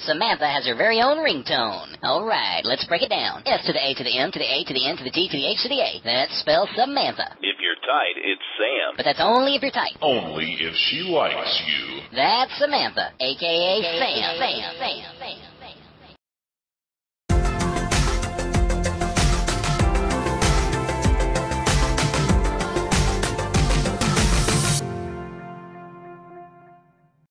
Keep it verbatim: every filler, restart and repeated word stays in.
Samantha has her very own ringtone. All right, let's break it down. S to the A to the M to the A to the N to the T to the H to the A. That spells Samantha. If you're tight, it's Sam. But that's only if you're tight. Only if she likes you. That's Samantha, a k a. Sam. Sam. Sam. Sam.